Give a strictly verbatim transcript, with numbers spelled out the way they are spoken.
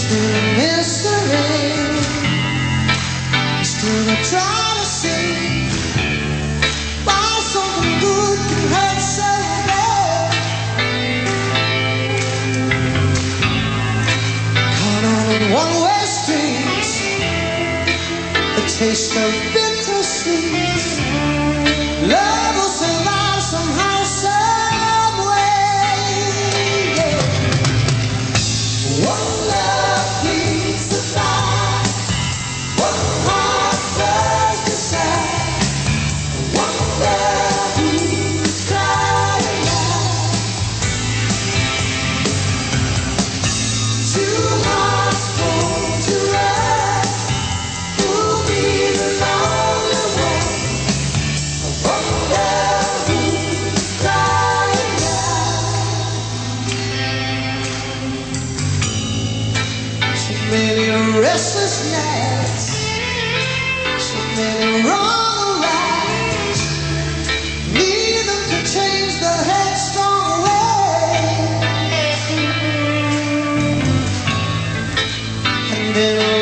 still a mystery. Still I try to see why something good can hurt so bad. Caught on in one-way streets, the taste of bittersweet. Love will survive somehow, some way. Yeah. One love keeps the fire, one heart does decide. I wonder who's crying out. Two hearts born to ride, who'll be the lonely one? I wonder who's crying out. So many restless nights, so many wrong rides, need them to change the headstrong way. And then